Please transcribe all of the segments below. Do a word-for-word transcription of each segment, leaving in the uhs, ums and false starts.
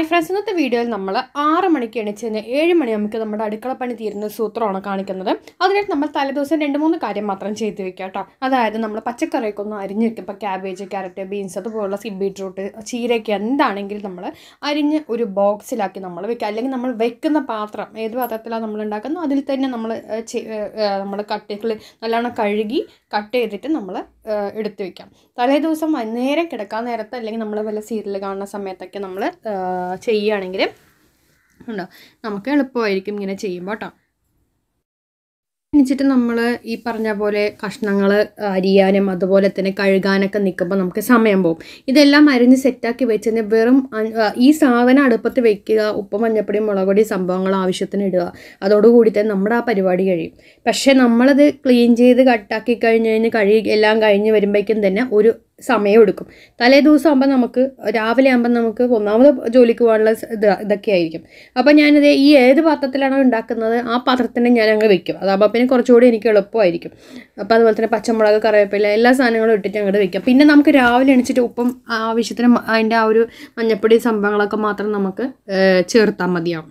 Hi friends, ഇന്നത്തെ വീഡിയോയിൽ നമ്മൾ ആറ് മണിക്ക് എണിച്ച് കഴിഞ്ഞാൽ ഏഴ് മണി നമുക്ക് നമ്മുടെ അടുക്കളപ്പണി തീരുന്ന സൂത്രമാണ് കാണിക്കുന്നത്. അതിനായിട്ട് നമ്മൾ തലേദിവസം രണ്ട് മൂന്ന് കാര്യം മാത്രം ചെയ്ത് വെക്കുക കേട്ടോ. അതായത് നമ്മൾ പച്ചക്കറിയൊക്കെ ഒന്ന് അരിഞ്ഞ് വെക്കും. ഇപ്പോൾ ക്യാബേജ്, ക്യാരറ്റ്, ബീൻസ് അതുപോലുള്ള ബീട്രൂട്ട്, ചീരയ്ക്ക് എന്താണെങ്കിലും നമ്മൾ അരിഞ്ഞ് ഒരു ബോക്സിലാക്കി നമ്മൾ വെക്കുക. അല്ലെങ്കിൽ നമ്മൾ വെക്കുന്ന പാത്രം ഏത് പാത്രത്തിലാണ് നമ്മൾ ഉണ്ടാക്കുന്നത് അതിൽ തന്നെ നമ്മൾ നമ്മൾ കട്ടികൾ നല്ലോണം കഴുകി കട്ട് ചെയ്തിട്ട് നമ്മൾ എടുത്ത് വയ്ക്കാം. തലേ ദിവസം നേരം കിടക്കാൻ നേരത്ത് അല്ലെങ്കിൽ നമ്മൾ വല്ല സീരിയൽ കാണുന്ന സമയത്തൊക്കെ നമ്മൾ ചെയ്യുകയാണെങ്കിൽ ഉണ്ടോ നമുക്ക് എളുപ്പമായിരിക്കും ഇങ്ങനെ ചെയ്യുമ്പോൾ കേട്ടോ. എണിച്ചിട്ട് നമ്മൾ ഈ പറഞ്ഞ പോലെ കഷ്ണങ്ങൾ അരിയാനും അതുപോലെ തന്നെ കഴുകാനൊക്കെ നിൽക്കുമ്പോൾ നമുക്ക് സമയം പോകും. ഇതെല്ലാം അരിഞ്ഞ് സെറ്റാക്കി വെച്ച് കഴിഞ്ഞാൽ വെറും ഈ സാധനം അടുപ്പത്ത് വെക്കുക, ഉപ്പ് മഞ്ഞപ്പൊടി മുളക് പൊടി സംഭവങ്ങൾ ആവശ്യത്തിന് ഇടുക, അതോടുകൂടി തന്നെ നമ്മുടെ ആ പരിപാടി കഴിയും. പക്ഷേ നമ്മളത് ക്ലീൻ ചെയ്ത് കട്ടാക്കി കഴിഞ്ഞ് കഴിഞ്ഞ് കഴുകി എല്ലാം കഴിഞ്ഞ് വരുമ്പോഴേക്കും തന്നെ ഒരു സമയം എടുക്കും. തലേ ദിവസം ആകുമ്പോൾ നമുക്ക് രാവിലെ ആകുമ്പോൾ നമുക്ക് ഒന്നാമത് ജോലിക്ക് പോകാനുള്ള ഇത് ഇതൊക്കെ ആയിരിക്കും. അപ്പോൾ ഞാനിത് ഈ ഏത് പാത്രത്തിലാണോ ഉണ്ടാക്കുന്നത് ആ പാത്രത്തിന് ഞാൻ അങ്ങ് വെക്കും. അതാകുമ്പോൾ പിന്നെ കുറച്ചുകൂടി എനിക്ക് എളുപ്പമായിരിക്കും. അപ്പോൾ അതുപോലെ തന്നെ പച്ചമുളക്, കറിവേപ്പില എല്ലാ സാധനങ്ങളും ഇട്ടിട്ട് അങ്ങോട്ട് വെക്കാം. പിന്നെ നമുക്ക് രാവിലെ എണിച്ചിട്ട് ഉപ്പും ആവശ്യത്തിന് അതിൻ്റെ ആ ഒരു മഞ്ഞപ്പൊടി സംഭവങ്ങളൊക്കെ മാത്രം നമുക്ക് ചേർത്താൽ മതിയാവും.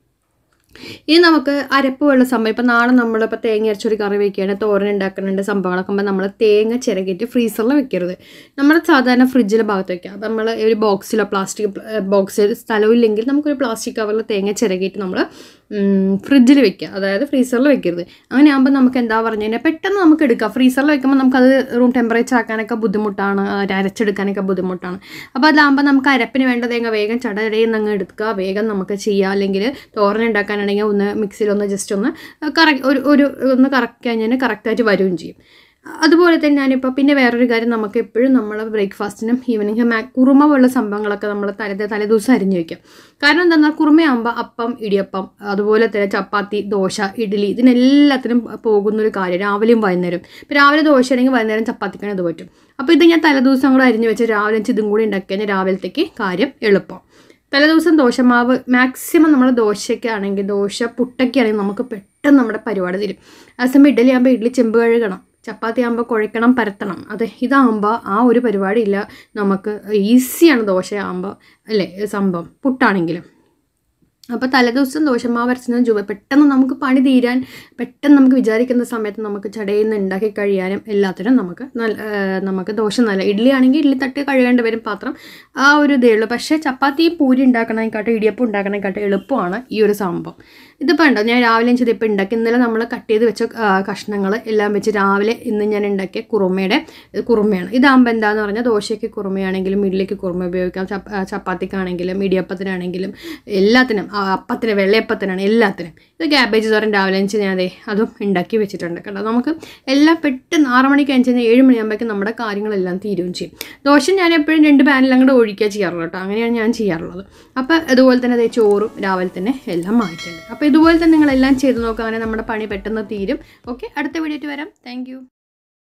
ഇനി നമുക്ക് അരപ്പ് വെള്ള സംഭവം ഇപ്പോൾ നാളെ നമ്മളിപ്പോൾ തേങ്ങ അരച്ചൊരു കറി വയ്ക്കുകയാണ്, തോരൻ ഉണ്ടാക്കുന്നുണ്ട് സംഭവങ്ങളൊക്കെ ആകുമ്പോൾ നമ്മൾ തേങ്ങ ചിരകിയിട്ട് ഫ്രീസറിൽ വെക്കരുത്. നമ്മൾ സാധാരണ ഫ്രിഡ്ജിലെ ഭാഗത്ത് വയ്ക്കുക. അപ്പോൾ നമ്മൾ ഒരു ബോക്സിലോ പ്ലാസ്റ്റിക് ബോക്സിൽ സ്ഥലമില്ലെങ്കിൽ നമുക്കൊരു പ്ലാസ്റ്റിക് കവറിൽ തേങ്ങ ചിരകിയിട്ട് നമ്മൾ ഫ്രിഡ്ജിൽ വെക്കുക, അതായത് ഫ്രീസറിൽ വെക്കരുത്. അങ്ങനെ ആകുമ്പോൾ നമുക്ക് എന്താ പറഞ്ഞു കഴിഞ്ഞാൽ പെട്ടെന്ന് നമുക്ക് എടുക്കാം. ഫ്രീസറിൽ വെക്കുമ്പോൾ നമുക്കത് റൂം ടെമ്പറേച്ചർ ആക്കാനൊക്കെ ബുദ്ധിമുട്ടാണ്, അരച്ചെടുക്കാനൊക്കെ ബുദ്ധിമുട്ടാണ്. അപ്പോൾ അതാകുമ്പോൾ നമുക്ക് അരപ്പിന് വേണ്ട തേങ്ങ വേഗം ചടരയിൽ നിന്ന് അങ്ങ് എടുക്കുക, വേഗം നമുക്ക് ചെയ്യാം. അല്ലെങ്കിൽ തോരൻ ഉണ്ടാക്കാനാണെങ്കിൽ ഒന്ന് മിക്സിയിലൊന്ന് ജസ്റ്റ് ഒന്ന് കറക്റ്റ് ഒരു ഒരു ഒന്ന് കറക്റ്റ് കഴിഞ്ഞാൽ കറക്റ്റായിട്ട് വരികയും ചെയ്യും. അതുപോലെ തന്നെ ഞാനിപ്പോൾ പിന്നെ വേറൊരു കാര്യം, നമുക്ക് എപ്പോഴും നമ്മൾ ബ്രേക്ക്ഫാസ്റ്റിനും ഈവനിങ് മാ കുറുമ പോലുള്ള സംഭവങ്ങളൊക്കെ നമ്മൾ തലേ തലേ ദിവസം അരിഞ്ഞ് വയ്ക്കും. കാരണം എന്താണെന്നാൽ കുറുമയാകുമ്പോൾ അപ്പം, ഇടിയപ്പം, അതുപോലെ തന്നെ ചപ്പാത്തി, ദോശ, ഇഡ്ഡലി ഇതിനെല്ലാത്തിനും പോകുന്നൊരു കാര്യം രാവിലെയും വൈകുന്നേരം. ഇപ്പോൾ രാവിലെ ദോശ ആണെങ്കിൽ വൈകുന്നേരം ചപ്പാത്തിക്കാണ് ഇത് പറ്റും. അപ്പോൾ ഇത് ഞാൻ തലേദിവസം കൂടെ അരിഞ്ഞ് വെച്ച് രാവിലെ ഇതും കൂടി ഉണ്ടാക്കി കഴിഞ്ഞാൽ രാവിലത്തേക്ക് കാര്യം എളുപ്പം. തലേദിവസം ദോശമാവ് മാക്സിമം നമ്മൾ ദോശയ്ക്കാണെങ്കിൽ ദോശ പുട്ടൊക്കെയാണെങ്കിൽ നമുക്ക് പെട്ടെന്ന് നമ്മുടെ പരിപാടി തരും. അതേസമയം ഇഡ്ഡലി ആകുമ്പോൾ ഇഡ്ഡലി ചെമ്പ് കഴുകണം, ചപ്പാത്തി ആകുമ്പോൾ കുഴക്കണം, പരത്തണം. അത് ഇതാകുമ്പോൾ ആ ഒരു പരിപാടിയില്ല, നമുക്ക് ഈസിയാണ് ദോശയാകുമ്പോൾ അല്ലേ സംഭവം. പുട്ടാണെങ്കിലും അപ്പോൾ തലേദിവസം ദോശമാവ് അരച്ചുന്ന ജൂബ പെട്ടെന്ന് നമുക്ക് പണി തീരാൻ, പെട്ടെന്ന് നമുക്ക് വിചാരിക്കുന്ന സമയത്ത് നമുക്ക് ചടയിൽ നിന്ന് ഉണ്ടാക്കി കഴിയാനും എല്ലാത്തിനും നമുക്ക് നല്ല നമുക്ക് ദോശ നല്ല. ഇഡ്ഡലി ആണെങ്കിൽ ഇഡ്ഡലി തട്ട് കഴുകേണ്ടി വരും പാത്രം, ആ ഒരു ഇതേ ഉള്ളൂ. പക്ഷേ ചപ്പാത്തി പൂരി ഉണ്ടാക്കണേക്കാട്ടും ഇടിയപ്പം ഉണ്ടാക്കണേക്കാട്ടും എളുപ്പമാണ് ഈ ഒരു സംഭവം. ഇതിപ്പോൾ ഉണ്ടോ ഞാൻ രാവിലെ ചെയ്ത് ഇപ്പോൾ ഉണ്ടാക്കി. ഇന്നലെ നമ്മൾ കട്ട് ചെയ്ത് വെച്ച കഷ്ണങ്ങൾ എല്ലാം വെച്ച് രാവിലെ ഇന്ന് ഞാൻ ഉണ്ടാക്കിയ കുറുമയുടെ കുറുമയാണ്. ഇതാകുമ്പോൾ എന്താണെന്ന് പറഞ്ഞാൽ ദോശയ്ക്ക് കുറുമയാണെങ്കിലും ഇഡ്ഡലിക്ക് കുറുമ ഉപയോഗിക്കാം, ചപ്പാത്തിക്കാണെങ്കിലും ഇടിയപ്പത്തിനാണെങ്കിലും എല്ലാത്തിനും, അപ്പത്തിന്, വെള്ളയപ്പത്തിനാണ്, എല്ലാത്തിനും. ഇത് ക്യാബേജ് തോരൻ രാവിലെ വെച്ച് ഞാൻ അതെ അതും ഉണ്ടാക്കി വെച്ചിട്ടുണ്ട് കേട്ടോ. നമുക്ക് എല്ലാം പെട്ടെന്ന് ആറ് മണിക്ക് അഞ്ച് കഴിഞ്ഞാൽ ഏഴ് മണിയാകുമ്പോഴേക്കും നമ്മുടെ കാര്യങ്ങളെല്ലാം തീരുകയും ചെയ്യും. ദോശ ഞാൻ എപ്പോഴും രണ്ട് പാനിൽ അങ്ങോട്ട് ഒഴിക്കുക ചെയ്യാറുള്ളൂ കേട്ടോ. അങ്ങനെയാണ് ഞാൻ ചെയ്യാറുള്ളത്. അപ്പോൾ അതുപോലെ തന്നെ അതേ ചോറും രാവിലെ തന്നെ എല്ലാം മാറ്റിയിട്ടുണ്ട്. അപ്പോൾ ഇതുപോലെ തന്നെ നിങ്ങളെല്ലാം ചെയ്ത് നോക്കുക, അങ്ങനെ നമ്മുടെ പണി പെട്ടെന്ന് തീരും. ഓക്കെ, അടുത്ത വീഡിയോയിൽ വരാം. താങ്ക്